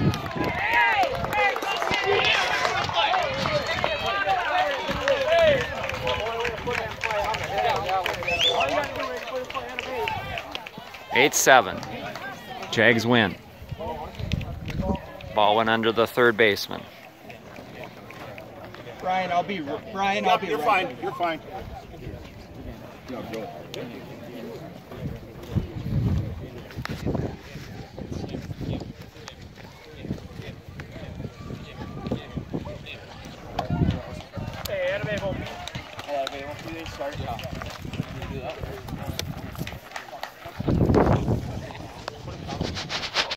Eight-7. Jags win. Ball went under the third baseman. Brian, I'll be You're right. fine. You're fine. No, go. Hey, anime won't be. Anime won't be. Start.